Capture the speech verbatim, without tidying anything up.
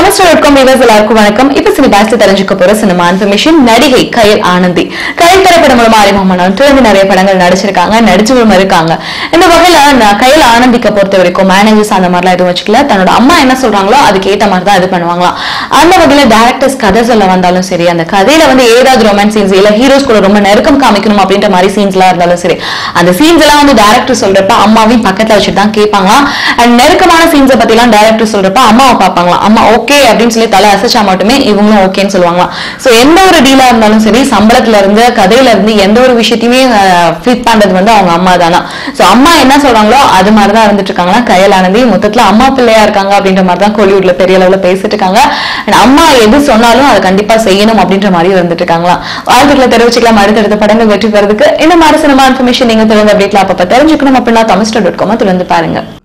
Tamilstar dot com viewers எல்லாருக்கும் வணக்கம். இப்ப சினிபாஸ்ல தெரிஞ்சுக்க போற சினிமா இன்ஃபர்மேஷன். நடிகை கயல் ஆனந்தி கயல் திரைப்படம் மூலமா அறிமுகமான தொடர்ந்து நிறைய படங்கள் நடிச்சிருக்காங்க, நடிச்சும் இருக்காங்க. இந்த வகையில கயல் ஆனந்திக்க பொறுத்த வரைக்கும் மேனேஜர்ஸ் அந்த மாதிரிலாம் எதுவும் வச்சுக்கல. தன்னோட அம்மா என்ன சொல்றாங்களோ அதுக்கு ஏத்த மாதிரி தான் இது பண்ணுவாங்களாம். அந்த வகையில டைரக்டர்ஸ் கதை சொல்ல வந்தாலும் சரி, அந்த கதையில வந்து ஏதாவது ரொமான்ஸ் சீன்ஸ் இல்ல ஹீரோஸ் கூட ரொம்ப நெருக்கம் காமிக்கணும் அப்படின்ற மாதிரி சீன்ஸ் எல்லாம் இருந்தாலும் சரி, அந்த சீன்ஸ் எல்லாம் வந்து டைரக்டர் சொல்றப்ப அம்மாவையும் பக்கத்துல வச்சுட்டு தான் கேட்பாங்களாம். அண்ட் நெருக்கமான சீன்ஸை பத்தி எல்லாம் டைரக்டர் சொல்றப்ப அம்மாவை பார்ப்பாங்களாம். அம்மா ஓகே அப்படின்னு சொல்லி தலை அசைச்சா மட்டுமே இவங்களும் ஓகேன்னு சொல்லுவாங்களாம். சோ எந்த ஒரு டீலா இருந்தாலும் சரி, சம்பளத்துல இருந்து கதையில இருந்து எந்த ஒரு விஷயத்தையுமே ஃபிட் பண்றது வந்து அவங்க அம்மா தானா. சோ அம்மா என்ன சொல்றாங்களோ அது மாதிரிதான் இருந்துட்டு இருக்காங்களா கயல் ஆனந்தி. மொத்தத்துல அம்மா பிள்ளையா இருக்காங்க அப்படின்ற மாதிரி தான் கோலிவுட்ல பெரிய அளவுல பேசிட்டு இருக்காங்க. அம்மா எது சொன்னாலும் அதை கண்டிப்பா செய்யணும் அப்படின்ற மாதிரி இருந்துட்டு இருக்காங்களா. வாழ்த்துக்களை தெரிவிச்சுக்கலாம். அடுத்தடுத்த படங்கள் வெற்றி பெறதுக்கு இந்த மாதிரி சினிமா இன்ஃபர்மேஷன் நீங்க தொடர்ந்து அப்டேட்ல அப்பப்ப தெரிஞ்சுக்கணும் அப்படின்னா தமிழ்ஸ்டார் டாட் காம் தொடர்ந்து பாருங்க.